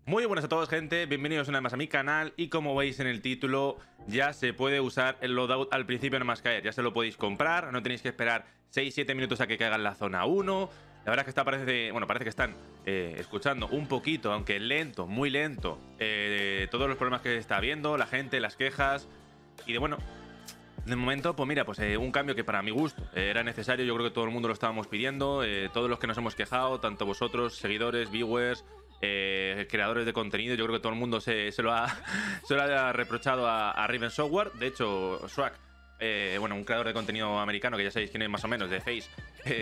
Muy buenas a todos, gente, bienvenidos una vez más a mi canal. Y como veis en el título, ya se puede usar el loadout al principio nada más caer. Ya se lo podéis comprar, no tenéis que esperar 6-7 minutos a que caiga en la zona 1. La verdad es que parece que están escuchando un poquito, aunque lento, muy lento, todos los problemas que está habiendo, la gente, las quejas. Y de momento, pues mira, un cambio que para mi gusto era necesario. Yo creo que todo el mundo lo estábamos pidiendo, todos los que nos hemos quejado, tanto vosotros, seguidores, viewers, creadores de contenido. Yo creo que todo el mundo se lo ha reprochado a Raven Software. De hecho, Swag, un creador de contenido americano, que ya sabéis quién es más o menos, de Face,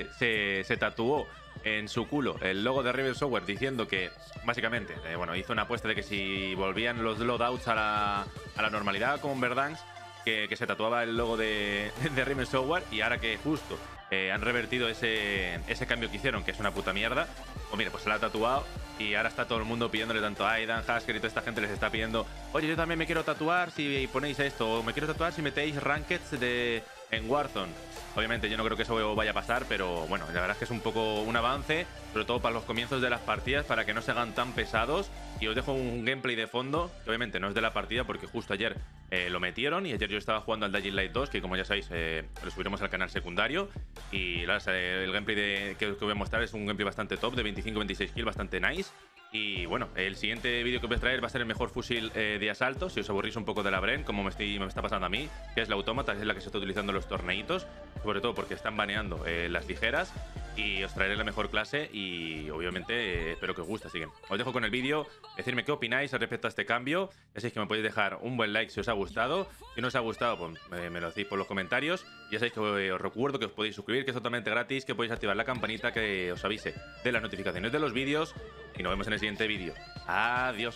se tatuó en su culo el logo de Raven Software diciendo que, básicamente, hizo una apuesta de que si volvían los loadouts a la normalidad con Verdansk, que se tatuaba el logo de Raven Software. Y ahora que justo han revertido ese cambio que hicieron, que es una puta mierda, pues mira, pues se la ha tatuado. Y ahora está todo el mundo pidiéndole, tanto a Aidan, Hasker y toda esta gente les está pidiendo: oye, yo también me quiero tatuar si ponéis esto, o me quiero tatuar si metéis rankeds en Warzone. Obviamente yo no creo que eso vaya a pasar, pero bueno, la verdad es que es un poco un avance, sobre todo para los comienzos de las partidas, para que no se hagan tan pesados. Y os dejo un gameplay de fondo, que obviamente no es de la partida, porque justo ayer lo metieron, y ayer yo estaba jugando al Dying Light 2, que como ya sabéis, lo subiremos al canal secundario. Y el gameplay que os voy a mostrar es un gameplay bastante top, de 25-26 kills, bastante nice. Y bueno, el siguiente vídeo que os voy a traer va a ser el mejor fusil de asalto, si os aburrís un poco de la Bren, como me está pasando a mí, que es la Autómata, que es la que se está utilizando en los torneitos, sobre todo porque están baneando las ligeras. Y os traeré la mejor clase y obviamente espero que os guste. Así que os dejo con el vídeo, decirme qué opináis respecto a este cambio. Ya sabéis que me podéis dejar un buen like si os ha gustado. Si no os ha gustado, pues me lo decís por los comentarios. Ya sabéis que os recuerdo que os podéis suscribir, que es totalmente gratis, que podéis activar la campanita que os avise de las notificaciones de los vídeos. Y nos vemos en el siguiente vídeo. Adiós.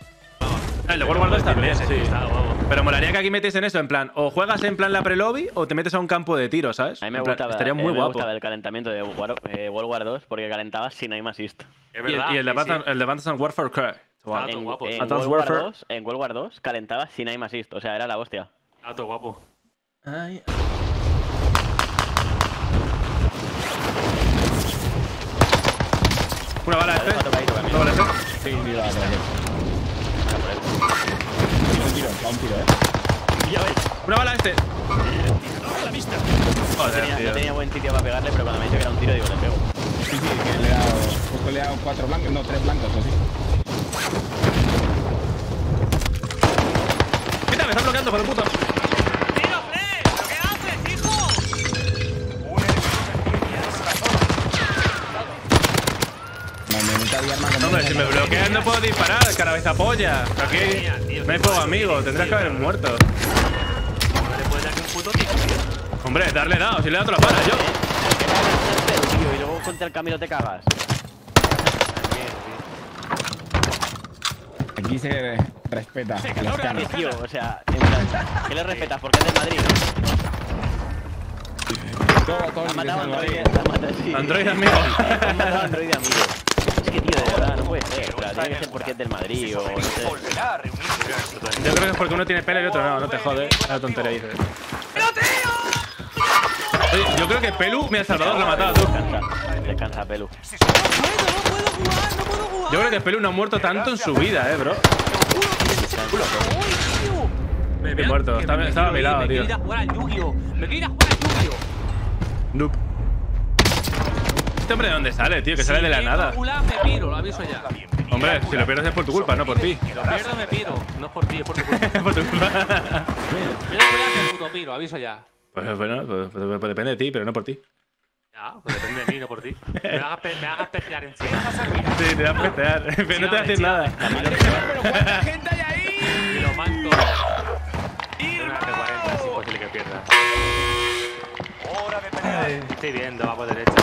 El de World War 2 también, sí. Pero molaría que aquí metiesen eso, en plan, o juegas en plan la pre-lobby o te metes a un campo de tiro, ¿sabes? A mí me gustaba, estaría muy guapo. el calentamiento de World War 2 porque calentabas sin aim assist. Es verdad, y el de Advanced Warfare, ¿qué? En World War 2 calentabas sin aim assist, o sea, era la hostia. Ah, todo guapo. Ay. Una bala una bala Sí, mira, un tiro, Ya ves. Una bala Joder, no tenía buen sitio para pegarle, pero cuando me dice que era un tiro, digo, le pego. Sí, que le he dado 4 blancos, no, 3 blancos, así. Mira, me están bloqueando, por el puto. ¡Tiro, Flex! ¿Pero qué haces, hijo? Hombre, si me bloquean no puedo disparar, cabeza polla. Aquí no hay fuego amigo, tendrás que haber muerto. ¿No le puedes dar un puto tiro? Hombre, darle dado, si le he dado otra bala yo. Y luego contra el camino te cagas. Aquí se respeta los canos. Tío, o sea, en plan, ¿qué le respetas? Porque es del Madrid, ¿no? Ha matado a Android. Android amigo. Ha matado a Android amigo. Es que, tío, de verdad, no puede ser. O sea, tiene que ser porque es del Madrid o no sé. Yo creo que es porque uno tiene pelo y el otro no, no te jode. La tontería dices. Oye, yo creo que Pelu, mira, Salvador lo ha matado, tú. Descansa, Pelu. Yo creo que Pelu no ha muerto tanto en su vida, bro. Estoy muerto, estaba a mi lado, tío. Me quiero ir a jugar al Yu-Gi-Oh! Noob. ¿Este hombre de dónde sale, tío? Que sale de la nada. Me piro, lo aviso ya. Hombre, si lo pierdes es por tu culpa, no por ti. Si lo pierdo, me piro. No es por ti, es por tu culpa. Por tu culpa. Yo no voy a hacer puto piro, aviso ya. Pues bueno, pues depende de ti, pero no por ti. Ya, pues depende de mí, no por ti. Me hagas pejear encima. Sí, te vas a petear, pero no te va a decir nada. ¡Pero cuánta gente hay ahí! Y lo mando. Una T40, es imposible que pierda. Estoy viendo, va por derecha.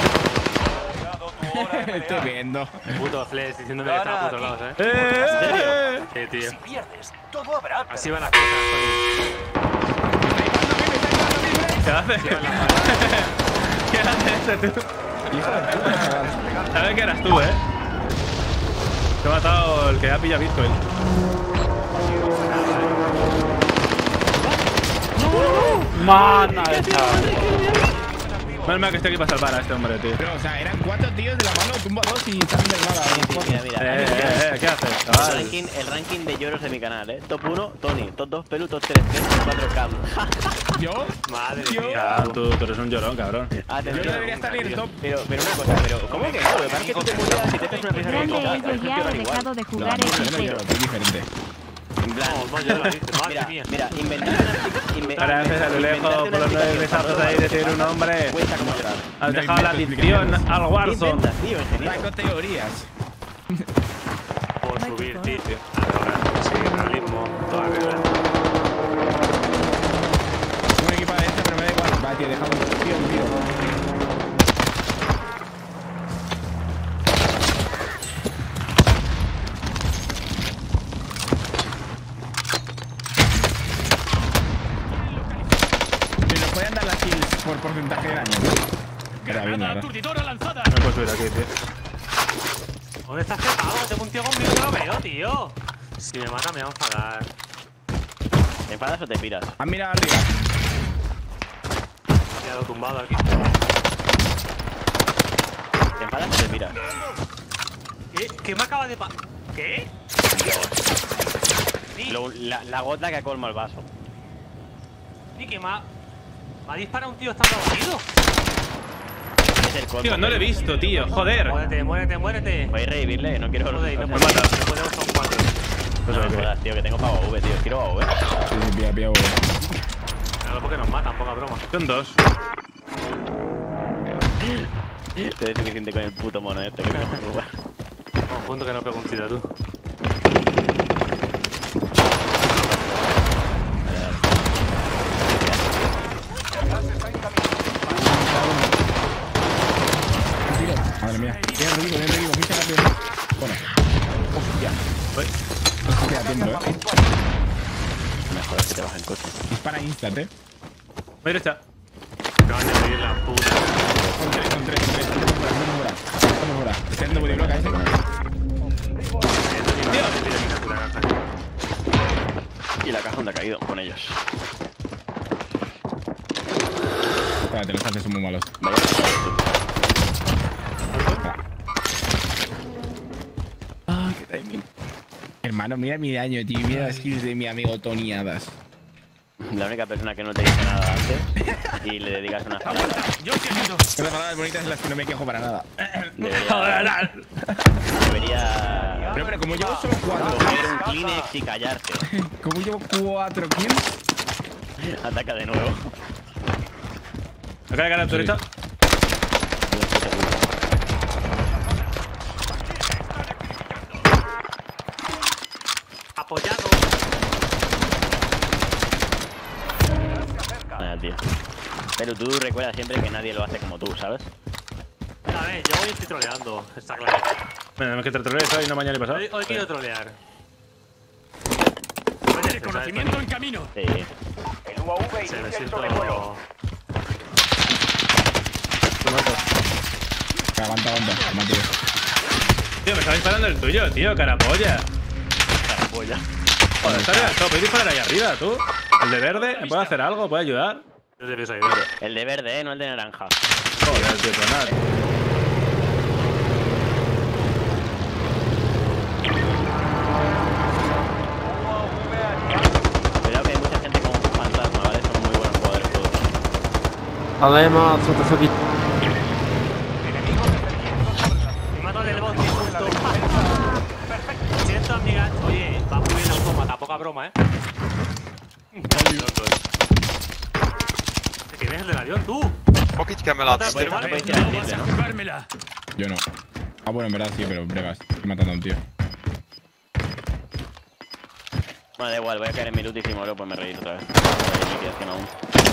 Estoy viendo. Puto Flex diciéndome que estaba por otro lado, ¿eh? Sí, tío. Si pierdes, todo habrá. Así van las cosas, ¿Qué haces? ¿Qué haces tú? Sabes que eras tú, Te ha matado el que ha pillado Bitcoin. ¡Mana! Menos mal que estoy aquí para salvar a este hombre, tío. Pero, o sea, eran 4 tíos de la mano, tumba 2 y están de nada. Mira. ¿Qué haces, El chaval? ranking de lloros de mi canal, Top 1, Tony. Top 2, Pelu. Top 3, 4, Cam. ¿Yo? Madre Yo- mía. Ah, tú eres un llorón, cabrón. Atención. Yo debería estar en el top. Pero una cosa, ¿cómo que no? Lo que pasa es que tú te muteas y te echas una prisa Grande con ellos ya he dejado de No, jugar yo no FC. lloro, es diferente. En plan, No, yo lo hice, madre mía. mira, inventar Ahora haces a lo lejos por los 9 besazos ahí de ser un hombre. Cuesta como llorar. Has dejado la adicción al ¿Qué Warzone. inventas, tío, ingeniero? Saco teorías. Por subir, tío. Ahora, sí, realismo, toda regla. Un equipo de este, pero me da igual. Va, tío, dejado un tío. Si nos pueden dar las kills por porcentaje de daño, ¿no? Queda bien, la verdad. No puedo subir aquí, tío. ¿Dónde estás quedado? Tengo un tío conmigo que lo veo, tío. Si me mata me va a enfadar. ¿Te enfadas o te piras? ¿Has mirado arriba? Me he quedado tumbado aquí. ¿Te enfadas o te piras? ¿Qué me acaba de pasar? ¿Qué? Sí, La gota que colma el vaso. sí, que me ha disparado un tío estando abatido. Es el colmo. Tío, no lo he visto, tío. Joder. Muérete. Voy a revivirle, no quiero... Joder, o no sea, podemos son 4. no me jodas, tío, que tengo pavo V, tío. Quiero pavo V. Sí, pilla. Claro, porque nos matan, poca broma. Son 2. Estoy suficiente con el puto mono este que me preocupa. Un punto que no pego un tiro tú. Madre mía. Bien, Rodrigo, mucha rápido. Bueno. Hostia. Hostia, atento, Me jodas que te baja en coche. Dispara instant, Voy derecha. Acaban de pedir la puta. Con tres. Vamos fuera. Estoy haciendo bodyblock a ese. Y la caja donde ha caído, con ellos. Espérate, los haces son muy malos. Vaya, Ah, qué timing. Hermano, mira mi daño, tío. Mira las kills de mi amigo Tony Hadas. la única persona que no te dice nada antes y le dedicas unas palabras. Son las palabras bonitas en las que no me quejo para nada. Debería Pero como llevo solo 4. coger un Kleenex y callarte. Como llevo 4 kills. Ataca de nuevo. Acá la derecha. Apoyado. Nada, tío. Pero tú recuerda siempre que nadie lo hace como tú, ¿sabes? A ver, yo hoy estoy troleando, está claro. Bueno, que te troleé eso y no mañana y pasado. Hoy quiero trolear. Reconocimiento en camino. Sí. El UAV Se me inicia el siento... sobrevuelo. Aguanta, Mateo. Tío, me estaba disparando el tuyo, tío, carapolla. Carapolla. Joder, está bien, ¿puedes disparar ahí arriba, tú? ¿El de verde? ¿Me puede hacer algo? ¿Puede ayudar? Yo te pienso ahí, El de verde, no el de naranja. Joder, tío, pues nada. Cuidado que hay mucha gente con fantasma, ¿vale? Son muy buenos jugadores todos. Me mato del bot, justo. Siento, amiga. Oye, va muy bien el autómata, poca broma, ¿Quién es el del avión, tú? No puedes tirar el triple, ¿no? Jugármela. Yo no. Ah, bueno, en verdad sí, pero bregas. Estoy matando a un tío. Bueno, da igual, voy a caer en mi loot y si muero, pues me reír otra vez. No hay liquidación aún.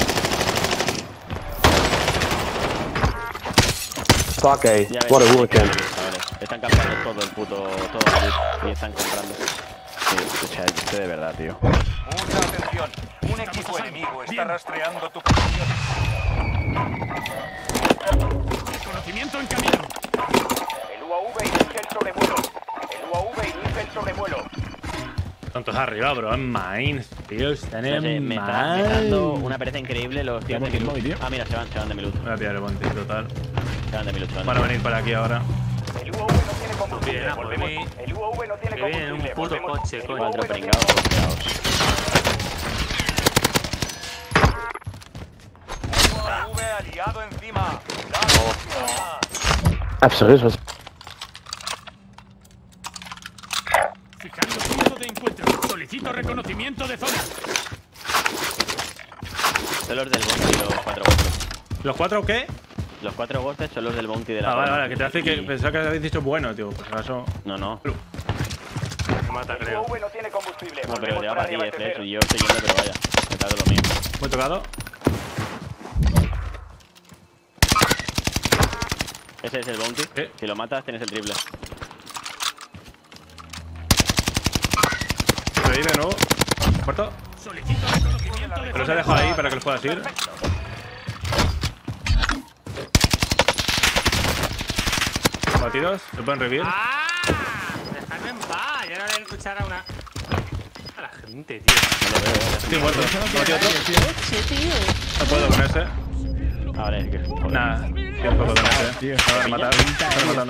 Ya ves, chavales. Están cambiando todo el puto... todo el loot y están comprando. Sí, escucha, esto de verdad, tío. Mucha atención. Un equipo enemigo está rastreando tu posición. Reconocimiento en camino. El UAV inicia el sobrevuelo. El UAV inicia el sobrevuelo. Tantos arriba, bro. En mines, tío. Están No sé, en me está dando mines. una pereza increíble los tíos de ¿Qué Milut. móvil, tío? Ah, mira, se van de Milut. Voy a pillar el bounty, total. Se van de Milut, se van de Van a Milut. venir para aquí ahora. El UAV no tiene combustible. Bien, Volvemos. mí. El UAV no tiene Que viene en un combustible. puto Volvemos. coche, El coño. UAV Cuatro no tiene pringados, golpeados. UAV aliado encima. Absoluut. Fijando punto de encuentro. Solicito reconocimiento de zona. Son los del bounty, los 4 ghostes. ¿Los 4 qué? Los 4 ghostes son los del bounty de la Ah, vale, zona. vale. Que te hace que Y- pensaba que habéis dicho bueno, tío. Por si acaso. No, no. Me mata, El creo. UAV no tiene combustible. No, pero Volvemos te va para para ti, reabastecer. eso. Y yo estoy yendo, pero vaya. Me tardo lo mío. Muy tocado. Ese es el bounty. ¿Qué? Si lo matas, tienes el triple. Revive de nuevo. Muerto. Solicito reconocimiento de Pero se ha zona. dejado ahí para que los puedas ir. Batidos. Se pueden revivir. ¡Ah! Dejadme en paz. Ya no voy a escuchar a una. A la gente, tío. No lo veo, Estoy muerto. Batido otro. No puedo con ese. Ahora es que. Joder. Nada. Estoy un poco con ese. Tío, Me van a matar. Me están matando.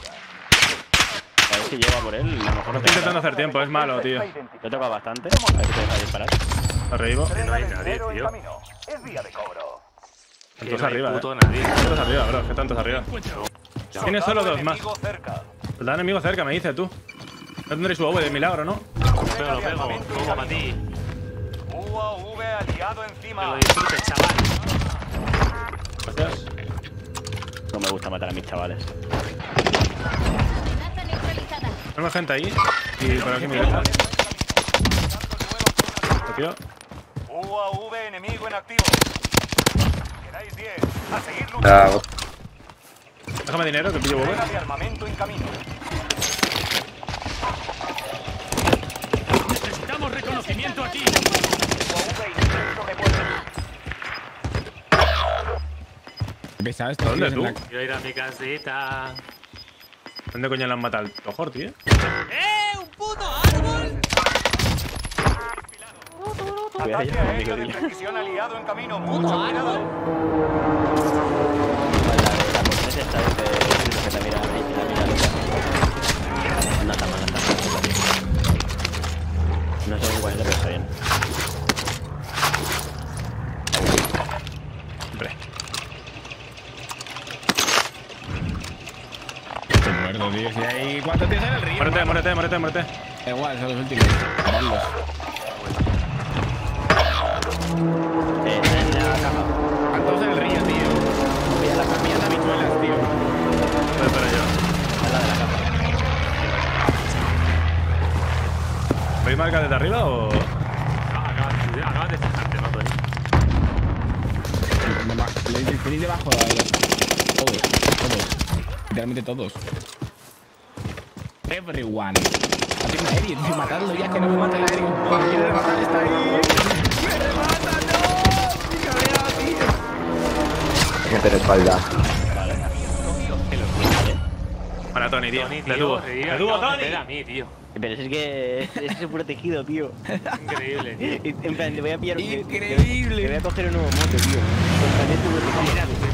A ver si lleva por él. A lo mejor no Estoy intentando hacer tiempo. Es malo, tío. Lo he tocado bastante. A ver si te deja disparar. Lo revivo. No hay nadie, Dinero en tío. camino. Es día de cobro. Que Tantos no hay arriba, puto nadie. Tantos arriba, bro. Que tantos arriba. Tienes solo dos más. Enemigo cerca. El enemigo cerca, me dices tú. No tendréis su OV de milagro, ¿no? Pero lo pego. Como para ti. UAV aliado Que encima. lo disfrutes, chaval. Gracias. No me gusta matar a mis chavales. Amenaza neutralizada. Tenemos gente ahí. Y por aquí mi derecha. Tío. UAV enemigo en activo. Quedáis 10. A seguir luchando. Déjame dinero, que pillo Entrega OV. de armamento en camino. Necesitamos reconocimiento aquí. UAV intento revuelto. ¿Pesado esto? ¿Dónde tío, tú? en la- Quiero ir a mi casita. ¿Dónde coño le han matado al mejor, tío? ¡Un puto árbol! Cuidado Ataque ya, amigo, aéreo de dile. precisión aliado en camino. Mucho cuidado. La corneta está que te mira ahí, la mira loca. No está mal, no está mal. No sé igual, pero está bien. Hombre. Estoy muerto, tío. Si hay 4 tíos en el río. Muérete, hermano. muérete, muérete, muérete. Da igual, son los últimos. Vamos. En la caja. Están todos en el río, tío. Mira las camillas de habichuelas, tío. Voy a esperar yo. Al lado de la caja. ¿Veis marca desde arriba o...? Acabas de fijarte, ¿no, Tony? Tenéis debajo de los... Todos. Literalmente todos. Everyone. Hace un aéreo, tío. Matadlo ya, que no me mata el aéreo. Me quiere matar, está ahí. ¡Me remata, no! ¡Estoy cabreado, tío! Gente de espalda. Para Tony, tío. Tony, De tío. dúo. tío, De dúo, acabas de Tony. meter a mí, tío. Pero es que es protegido, tío. Increíble, tío. En plan, te voy a pillar. Increíble. Te voy a coger un nuevo mote, tío. En plan, es protegido. Mira,